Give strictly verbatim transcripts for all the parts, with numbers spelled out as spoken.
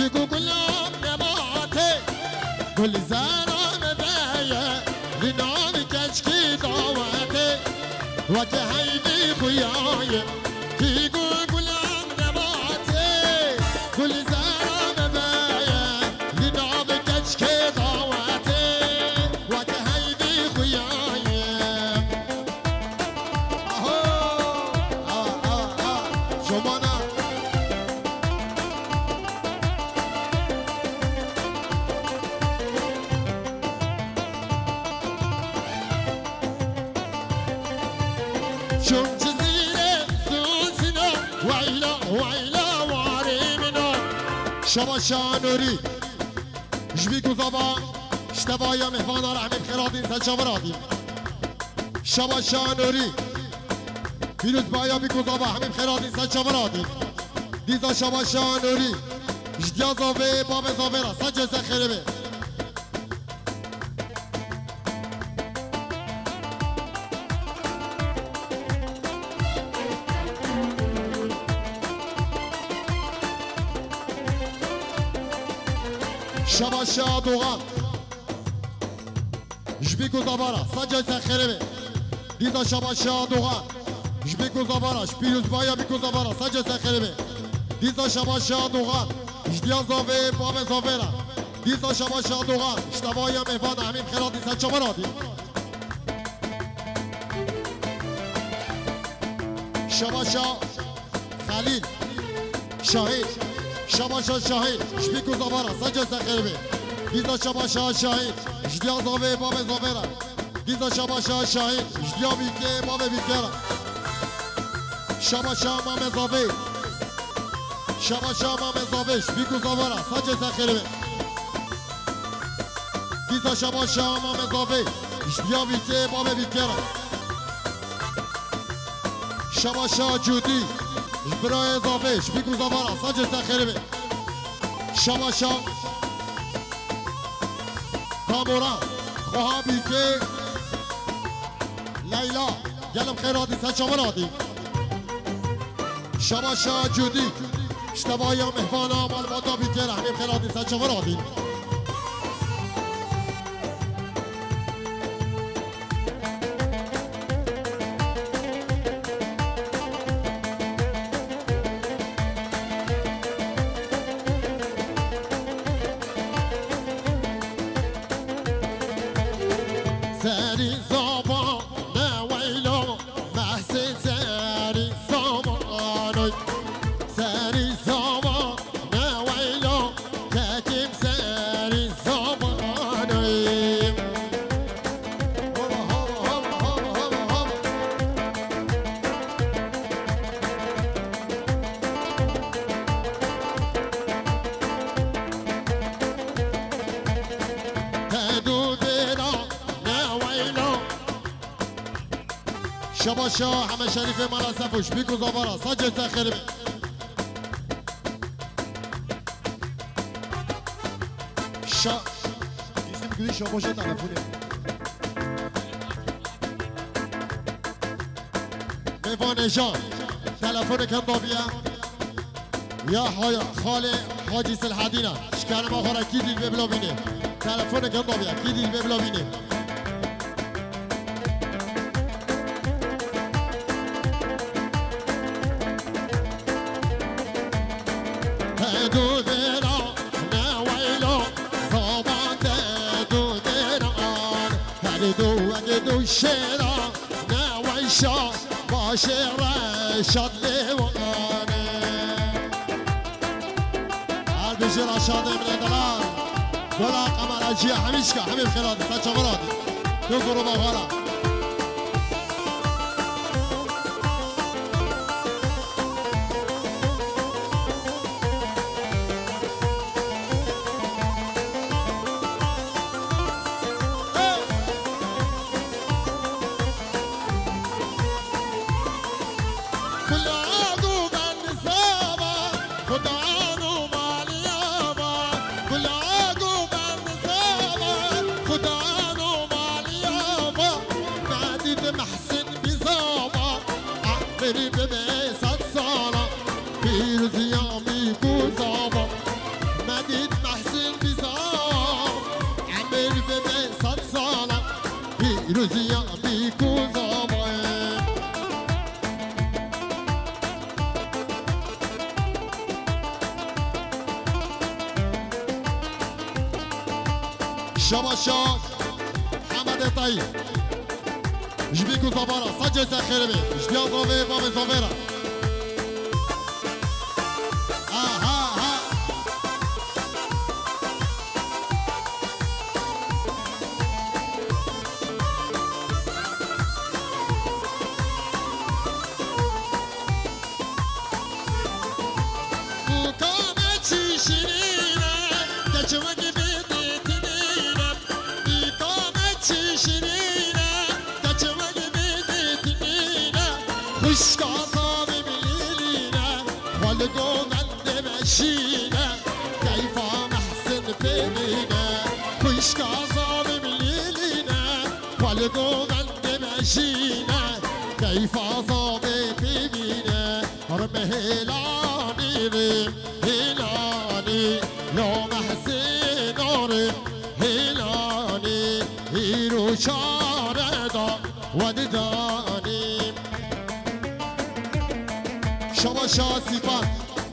بگو گلاب نباته گل زران بیه لنام کچکی داوته و که هیدی خویایه بگو گلاب نباته گل زران بیه لنام کچکی داوته و که هیدی خویایه آهو آه آه آه شما نه شم جزيرة سوسنا ويلا ويلا واريمنا شما شانوري جبيكو زبا اشتبايا مهوانا رحمي بخيراتين سجاوراتين شما شانوري فيروز بايا بيكو زبا حمي بخيراتين سجاوراتين ديزا شما شانوري جديا زوفي بابي زوفيرا سجا سخيربي شبا شادوغان جبيكو زبارا سجا سخيربي ديزا شبا شادوغان جبيكو زبارا شبيروز بايا بيكو زبارا سجا سخيربي ديزا شبا شادوغان جديا زوفي بابي زوفيرا ديزا شبا شادوغان اشتبايا مهوان همين خيراتي سجا مراتي شبا شا خليل شاهد شبا شا شاهد شبيكو زبارا سجا سخيربي ديزا شبا شا شاهد جديا زوفي بابي زوفيرا ديزا شبا شا شاهد جديا بيكي بابي بيكيرا شبا شا مامي زوفي شبا شا مامي زوفي شبيكو زبارا سجا سخيربي ديزا شبا شا مامي زوفي جديا بيكي بابي بيكيرا شبا شا جودي جبراي زوفي شبيكو زبارا سجا سخيربي شبا شا کامورا خوابی که لیلا گلم خیراتی سچامرادی شما شا جودی اشتبایا مهوانا مالباتا بی که رحمیم خیراتی سچامرادی ساري زابا لا ويلو محسن ساري زابا ساري زابا لا ويلو كاتم ساري زابا شبا شاه همه شریف مالا سفوش بیکو زبارا سجل سخیرمی شا دیزی میگوی شما شد تلفونه میوان جان تلفون کم بابیه یا خال حاجی سلحدینه شکر ما خورا کی دیل ببلا بینه تلفون کم بابیه کی دیل ببلا بینه دو دیرا نویلو زمان دو دیران هر دو اگه دو شیرا نویشا باشه رشاد لیوانه هر بشه رشاد امن دلال دولا قمر اجیه همیش که همین خیراتی سچه مرادی دو گروه باغالا شباشا حمد طيب جبيكو زبارة سجل سخربي جديا زوفي بابي زوفيرا ها ها ها بوكامتي شيرينة كجوك بيتنينة بوكامتي شيرينة كجوك بيتنينة خش كعصابي بليلينا والقوم عند مشينا كيف محسن فينا خش كعصابي بليلينا والقوم عند مشينا كيف عصابي فينا رب هلاني رب هلاني لو محسن رب هلاني هيرو شاردا ودداني شباشا سيفان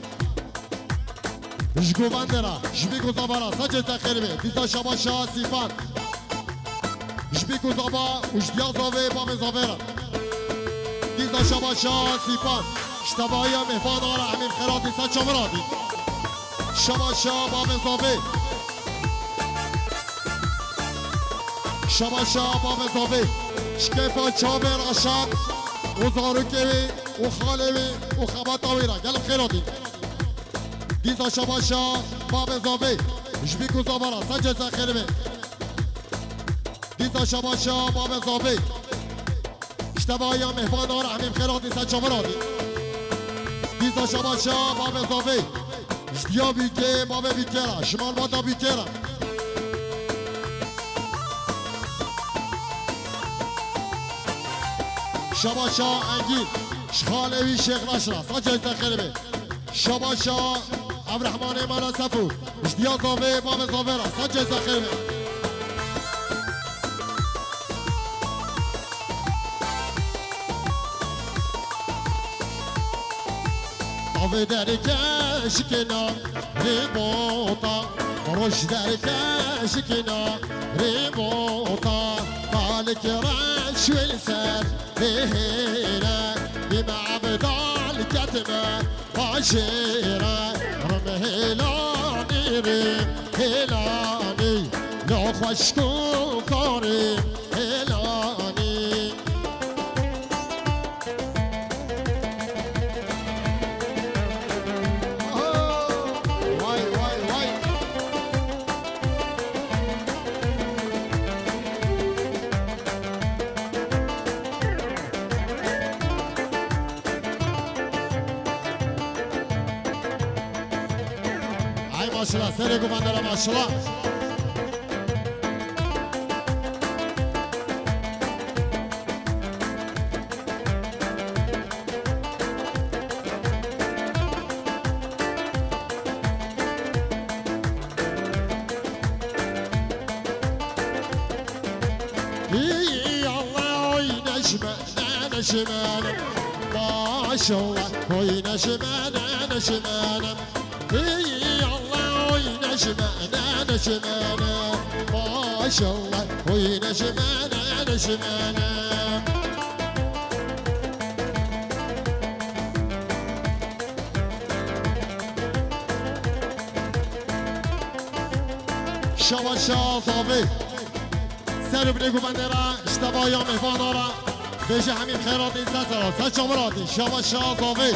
جگو بندرا جبيكو زبارا سجل تخربي ديزا شباشا سيفان جبيكو زبا وجديا زوفي بابي زوفيرا ديزا شباشا سيفان اشتبايا مهفان آرا همين خيراتي سا چمراتي شباشا بابي زوفي شباشا بابي زوفي شكيفا چابر عشان وزاروكي وخالوي وخبطاويرا قلب خيراتي ديزا شباشا بابي زوفي جبيكو زبارا سجل سخربي ديزا شباشا بابي زوفي اشتبايا مهفان آرا همين خيراتي سا چمراتي ديزا شباشا بابي زوفي جديا بيكي بابي بيكيرا شمال بادا بيكيرا شباشا انجيل شخالوي شيخ نشرة سجل سخربي شباشا عبد الرحمن مالا سفو جديا زوفي بابي زوفيرا سجل سخربي طوي درك شكنا ريبوطا روش درك شكنا ريبوطا مالك رش والسر بهيرة بما عبدال كتمة وعشيرة رم هلاني رم هلاني لو خشكو كارم هلاني واي واي واي هاي ما شاء الله سيري قبندرة ما شاء الله نشمانا نشمانا ما شاء الله وي نشمانا نشمانا يا الله وي نشمانا نشمانا ما شاء الله وي نشمانا نشمانا شباشا صافي سر بنيكو بندرة اشتبايا مهفانارا بيجي همين خيرات إنسان سرا سر شمراتي شباشا صافي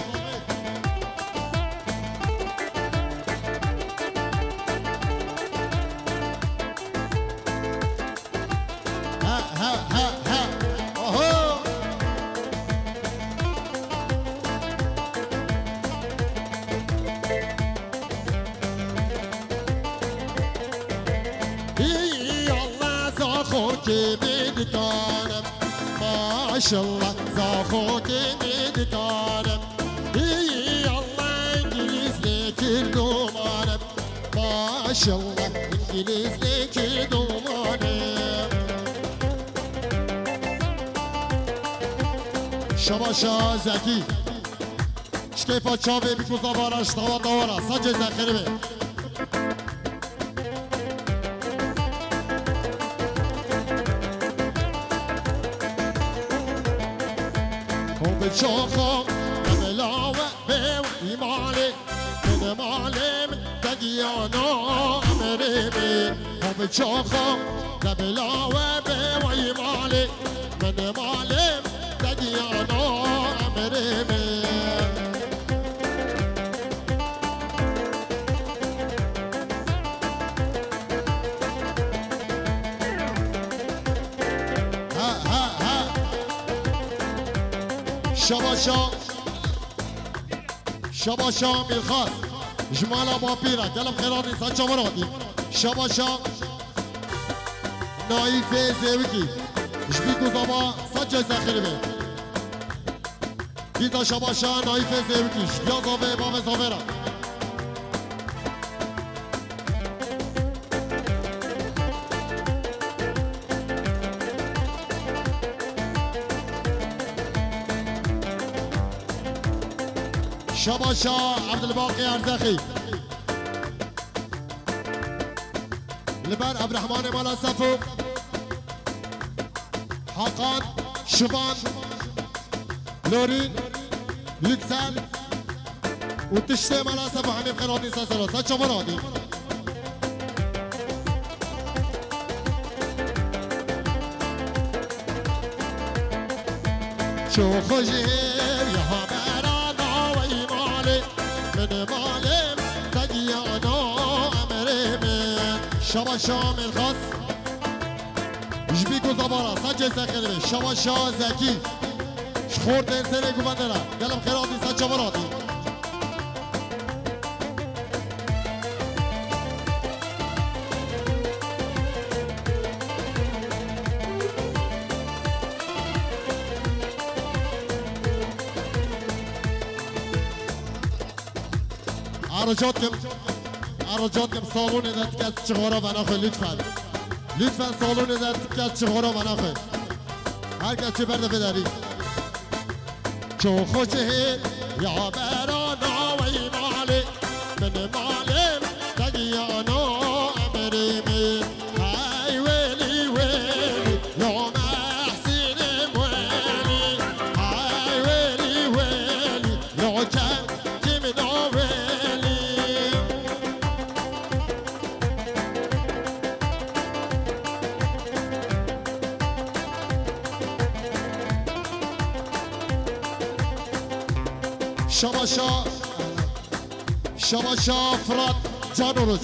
ها ها ها ها اوهو زاخوكي بدكانم ما شاء الله زاخوكي بدكانم يا الله انجليز لك دومانم ما شاء الله انجليز لك دومانم شباشا زكي شكيفا تشافي بكو زبارا اشتغل دورا سجل زخربي بتشوخه قبلاوة بيو يمالي من مالي من تقيانا مريمي وبتشوخه قبلاوة بيو يمالي من مالي من تقيانا مريمي شباشا شباشا میخواست جمالا باپیرا گلم خیرانی سچا مرادی شباشا نایفه زیوکی جبیکو زما سچا زخیری بی دیزا شباشا نایفه زیوکی جبیا زاوه بامه زاوه را شباشا عبدالباقي ارزخي لبر عبد الرحمن مالا صفو حقان شبان لورين يكسل وتشتي مالا صفو حميم قناطي ساسرو ساتشا مرادي شو خجير يا هبرا من مالم تقيانا امريمين شباشا من خاص جبيكو زبارا سجل سخيري شباشا زكي شخور تنسيني قبندنا قلم خيراتي سجل مراتي عرجاتكم عرجاتكم صالون اذا تكات شغورا وناخذ لطفا لطفا صالون اذا تكات شغورا وناخذ هر کسی برده بداری چو خوشه یا برانا و ایمالی من مالم تگیانا امریمی ای ویلی ویلی یا محسین ویلی ای ویلی ویلی یا کم کم ناویلی شباشا شباشا فرات جانوروچ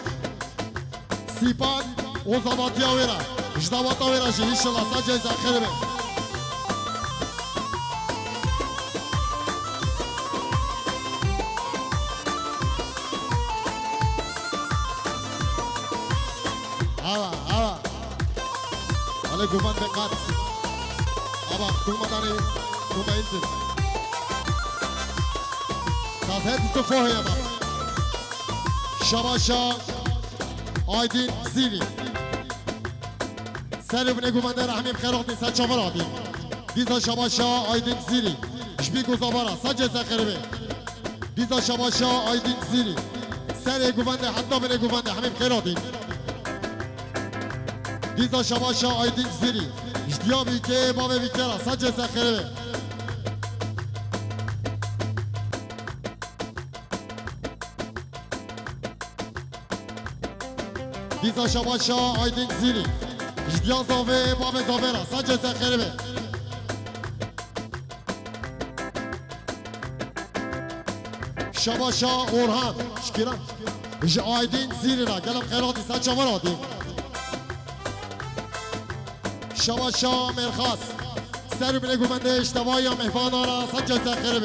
سیپان و زمانتیا ویرا جدواتا ویرا جی انشالله ساجه زخیره بی آوا آوا ale guvan be kat aba tumadani tumaintin Kazet tufoya bak. Şabaşa Aydin Zili. Servne gumanda rahmim khairati sa chavarati. Diza Şabaşa Aydin Zili. Jbiku zabara sace zakhirbe. Diza Şabaşa Aydin Zili. Serve gumanda hatta bene gumanda hamim khairati. Diza Şabaşa Aydin Zili. Jdiyabi ke bave vikara sace zakhirbe. Diza Şabaşa Aydin Zili Jdiyan zave bave zavera Sace zakhirbe Şabaşa Orhan Şkiran Aydin Zili ra Gelem khairati sace varati Şabaşa Merkhas Serbine gumende iştevaya mehvanara Sace zakhirbe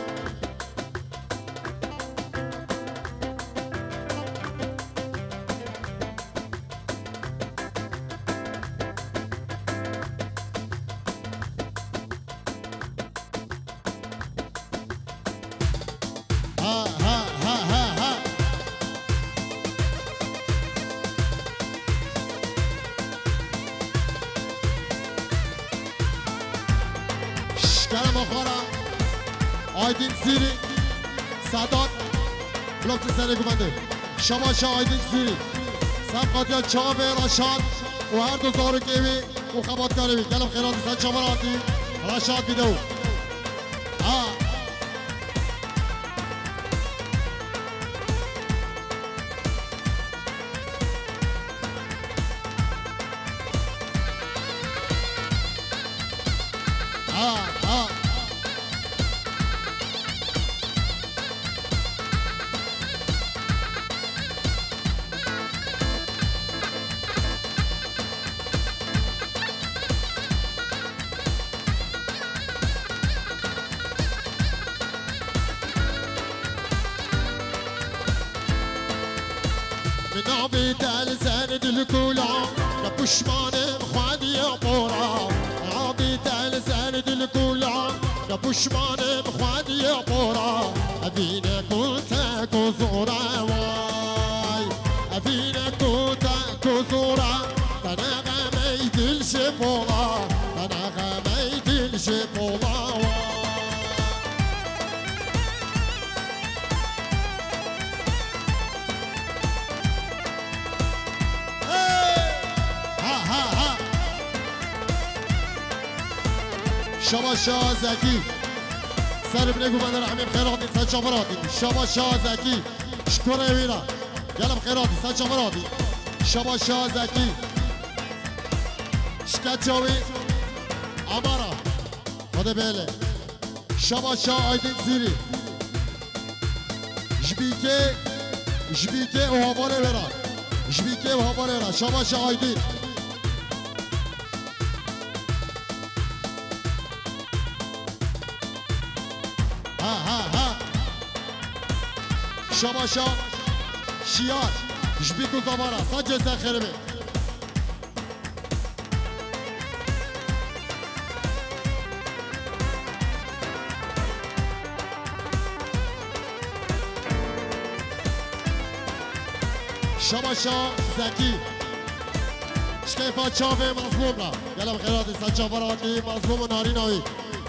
Aydin Zili Sadat Blokçu sene güvende Şabaşa Aydin Zili Sabkatya Çağbe Raşad O her do zaruk evi O kabatkar evi Gelem khirati sen çamarati Raşad video ها نابي تلزان دلكولا لبشمان مخوادي بورا نابي تلزان دلكولا لبشمان مخوادي بورا أبينا كنت كزورا واي أبينا كنت كزورا أنا غميت الشبولا أنا غميت الشبولا شبا شاه زکی سر بنگو بندر همین خیراتی سر چامراتی شبا شاه زکی شکره ویرا گلم خیراتی سر چامراتی شبا شاه زکی شکت جاوی امارا خدا بیله شبا شاه آیدین زیری جبیکه جبیکه و هواره ویرا جبیکه و هواره ویرا شبا شاه آیدین شباشا شیار جبیکو زبارا سجه زخرمه شباشا زکی شکیفا چاوه مظلوم را گلم خیراتی سجه براتی مظلوم و ناری ناوی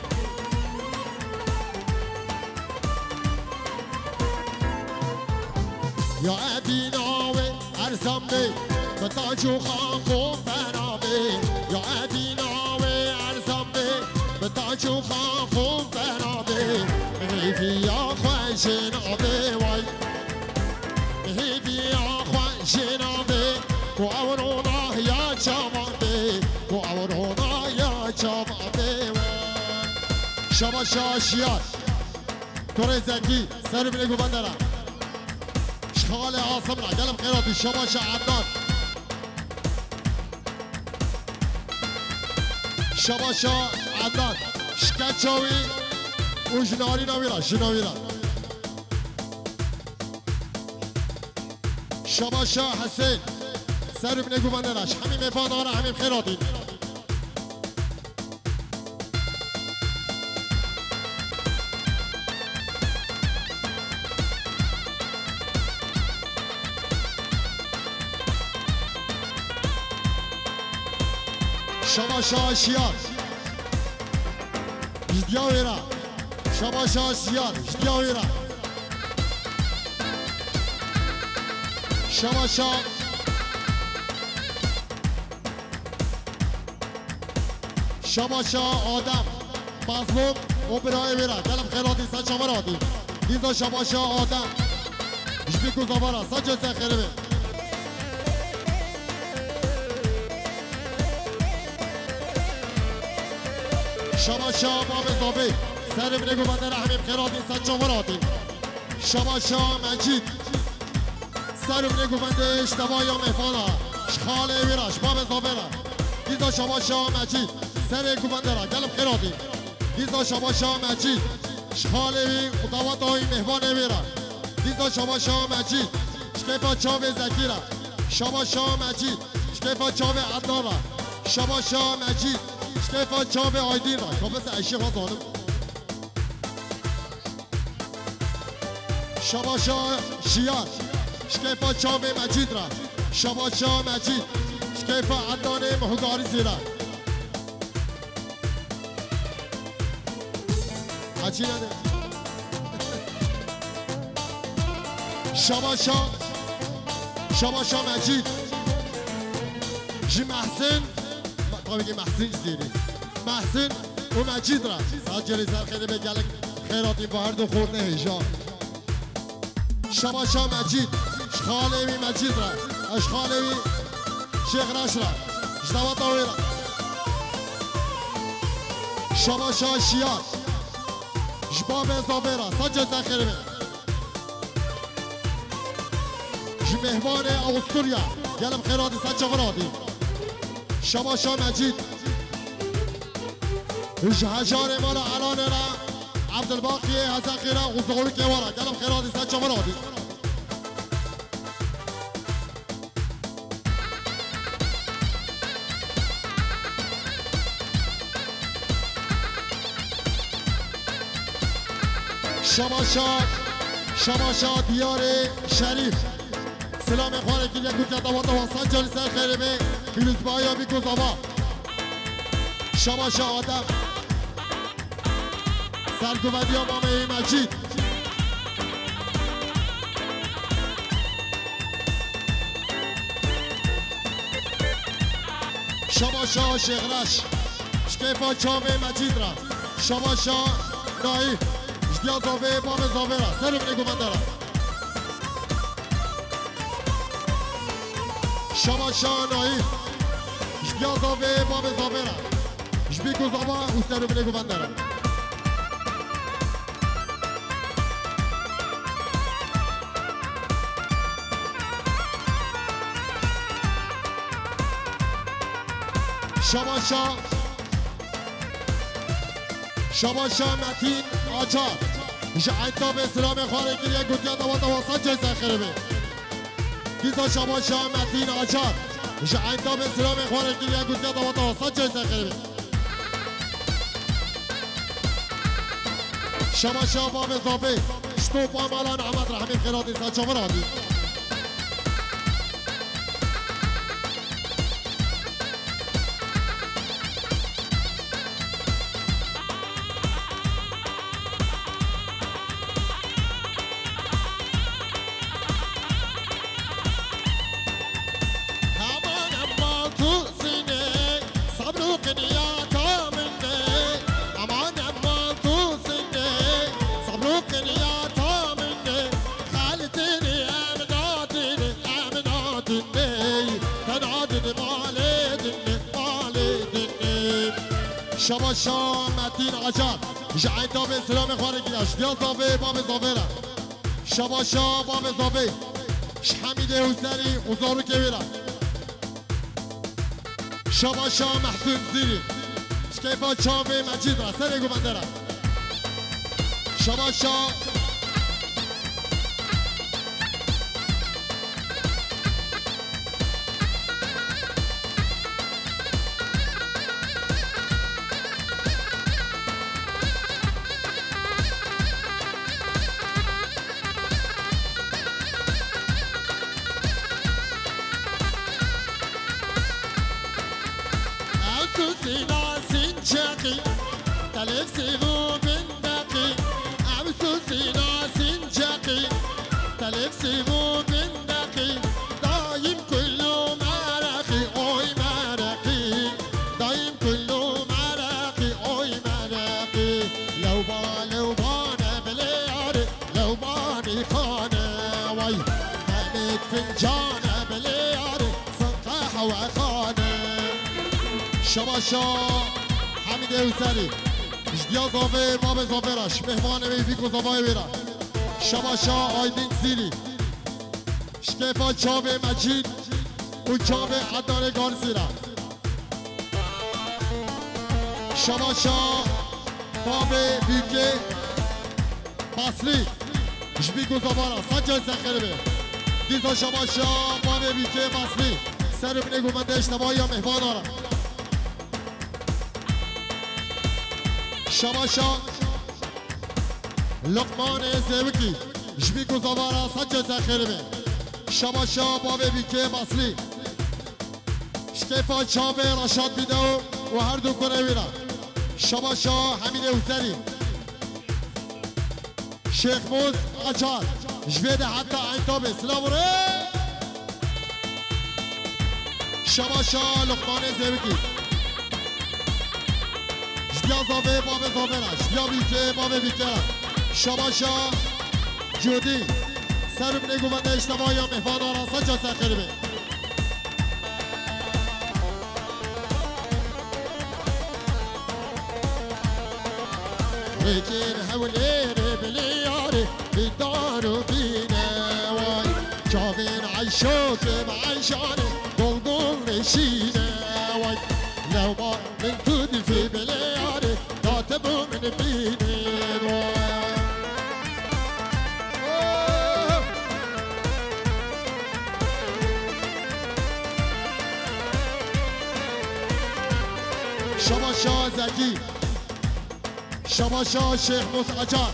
يا أبي ناوي أرسمني بتاجو خاكو بنامي يا أبي ناوي أرسمني بتاجو خاكو بنامي مهيفي يا أخوان جنابي واي مهيفي يا أخوان جنابي وأورونا يا جمابي وأورونا يا جمابي شبا شاشيات كوري زكي سر بلقو بندرة خاله عاصمنا قلم خيراتي شباشا عدنان شباشا عدنان شكاتشاوي وجناري نويرا جنويرا شباشا حسين سر بنقو بندراش همي مفادارا همي خيراتي شباشا شيار جدياويرا شباشا شيار جدياويرا شباشا شباشا آدم مظلوم وبراي ويرا قلم خيراتي سجا مراتي ديزا شباشا آدم جبيكو زبارا سجا سخربه شباشا باب زابي سر بنگو بندر همیم خیراتی سجا مراتي شباشا مجید سر بنگو بنده اشتباه یا مهفانا شخال ویراش باب زابرا دیزا شباشا مجید سر بنگو بندر گلم خیراتی دیزا شباشا مجید شخال وی اتوات های مهوان ویرا دیزا شباشا مجید شکیفا چاوه زکیرا شباشا مجید شکیفا چاوه عدنارا شباشا مجید شکیفا چاوه آیدین را کابس عشق ها ظالم شباشا شیار شکیفا چاوه مجید را شباشا مجید شکیفا عدنان مهداری زیرا عجی نده شباشا شباشا مجید جی محسن تا بگی محسن زیری محسن و مجید را ساعت جلی سر خیلی بگلک خیراتی با هر دو خورد هیجا شباشا مجید شخالوی مجید را اشخالوی شیخ رش را جدوات آوی را شباشا شیاد جباب زابرا سجل زخربه جمهمان أوستريا قلم خيراتي سجل غرادي شباشا مجيد هجار مالا علانه را عبد الباقي هزا خيرا وزغولك ورا قلم خيراتي سجل غرادي شماشات شماشات دیار شریف سلام خوانه که یک دوکت دوات واسان جانی سر خیره به فیلوز بایا بی گذابا شماشا آدم سرگوودی ها مامه مجید شماشا شغرش شکیفا چاوه مجید را شماشا نایف یا زاوه بام زاوه را سر بینه گمانده را شما شانایی یا زاوه بام زاوه را جبی گذابا و سر بینه گمانده را شما شا شما شا متین آچار میشه عیدتا به اسلام خواره که یک گوتیا دوان دواسان جای سخره بی دیزا شما شا متین آچار میشه عیدتا به اسلام خواره که یک گوتیا دوان دواسان جای سخره بی شما شا باب زابه شتو پامالان احمد رحمی خیراتی سا چمر آدی شباشا متین عجب جعیتا به اسلام خواره گیرش دیا زاوه باب زاوه را شباشا باب زاوه حمیده حسینی اوزارو که بیرم شباشا محسون زیری شکیفا چاوه مجید را سر گومنده را شباشا شباشا حمیده حسینی اجدیا زاوه باب زاوه راش مهمان بیفی گذابای بیرا شباشا آیدین زیری شکیفا چاوه مجید و چاوه عدان گارسی را شباشا باب بیفی باسلی جبی گذابارا سجای سخیره بی دیزا شباشا باب بیفی باسلی سر بینه گومنده اشتباهی یا مهمان آرا شباشا لقمان زیوکی جبی گذابارا سجا زخیره بی شباشا باب بیکه باسلی شکیفا چاوه رشاد بیده و هر دو کنه بیرا شباشا حمیده حسینی شیخ موز اچار جویده حتی اینتابه سلام ره شباشا لقمان زیوکی یا زاوه باب زاوه راش یا بیکه باب بیکه را شباشا جودی سر بینه گومنده اشتباه یا مهمان آران سجا سخیره بی لكن هوليري بلياري بدارو بينا واي شافين عيشوك بعيشاني قلقل رشينا واي لو ما من تودي في بلياري كاتبوا من بيني واي شما شاه زکی شما شاه شیخ مسعجار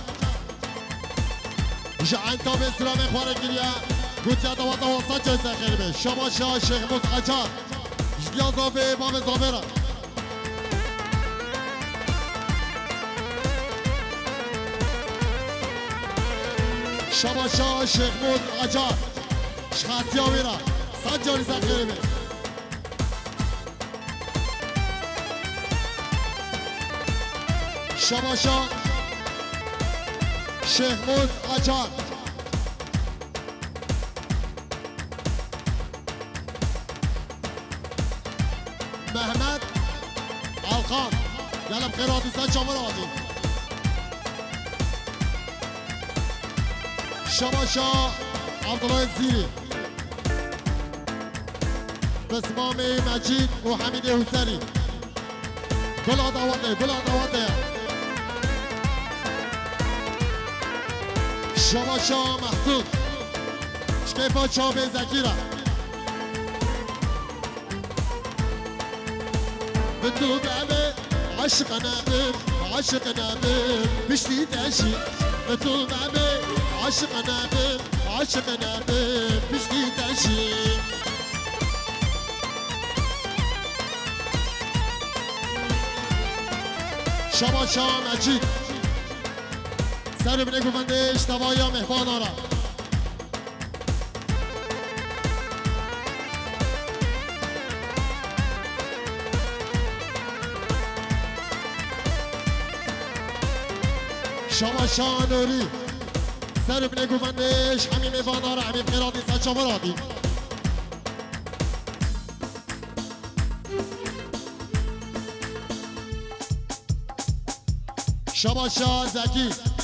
جعان تاب اسلام خواره گریه گوت یا دوات واسط جزه خیلی شما شاه شیخ مسعجار جدیا زاوه باب زاوه شما شاه شیخ مسعجار شخصی ها بیره صد جاری زن خیلی شما شاه شیخ مسعجار محمد الخان يلا بخيرات انسان شامراتي شما شاه عبد الله الزيري بسمامي مجيد وحميد حسيني كل عضواتي كل عضواتي شما شاه محسود شكيفا شابي زكيرة بنتو بابي عشق نابل عشق نابل بشتي تاشي بنتو بابي عشق نابل عشق نابل بشتي تاشي شما شاه مجید سر بینه گوندش توایا مهمان آرا شما شاه نوری سر بینه گوندش همین مهمان آرا همین قرادی سر شما رادی شما شاه زکی